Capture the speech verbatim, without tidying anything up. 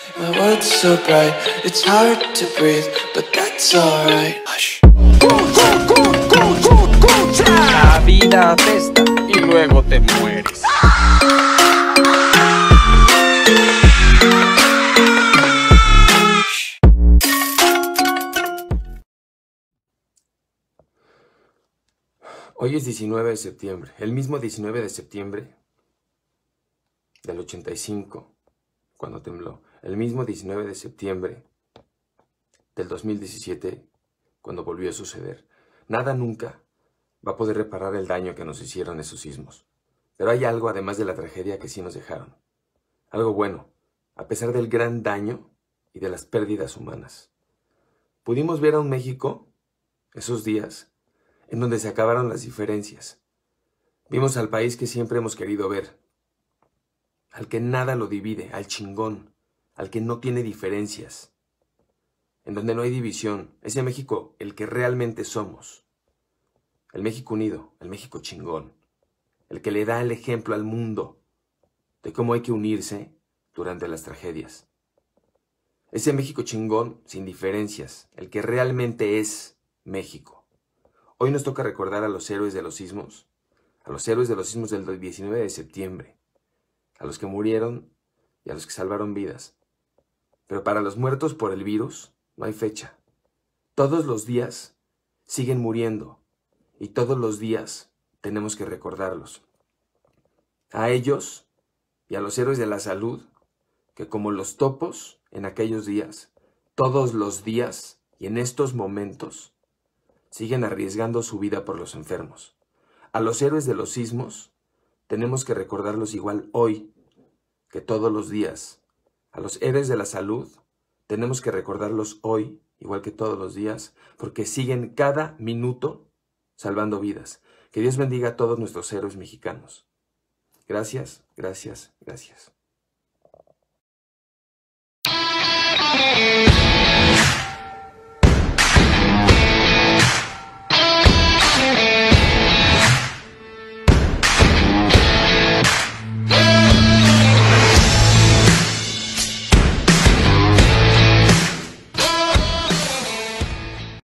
My world's so bright, it's hard to breathe, but that's alright. Hush. La vida apesta y luego te mueres. Hoy es diecinueve de septiembre, el mismo diecinueve de septiembre del ochenta y cinco, cuando tembló. El mismo diecinueve de septiembre del dos mil diecisiete, cuando volvió a suceder. Nada nunca va a poder reparar el daño que nos hicieron esos sismos. Pero hay algo, además de la tragedia, que sí nos dejaron. Algo bueno, a pesar del gran daño y de las pérdidas humanas. Pudimos ver a un México, esos días, en donde se acabaron las diferencias. Vimos al país que siempre hemos querido ver, al que nada lo divide, al chingón, al que no tiene diferencias, en donde no hay división, ese México, el que realmente somos, el México unido, el México chingón, el que le da el ejemplo al mundo de cómo hay que unirse durante las tragedias. Ese México chingón sin diferencias, el que realmente es México. Hoy nos toca recordar a los héroes de los sismos, a los héroes de los sismos del diecinueve de septiembre, a los que murieron y a los que salvaron vidas. Pero para los muertos por el virus no hay fecha. Todos los días siguen muriendo y todos los días tenemos que recordarlos. A ellos y a los héroes de la salud, que como los topos en aquellos días, todos los días y en estos momentos, siguen arriesgando su vida por los enfermos. A los héroes de los sismos tenemos que recordarlos igual hoy que todos los días. A los héroes de la salud tenemos que recordarlos hoy igual que todos los días, porque siguen cada minuto salvando vidas. Que Dios bendiga a todos nuestros héroes mexicanos. Gracias, gracias, gracias.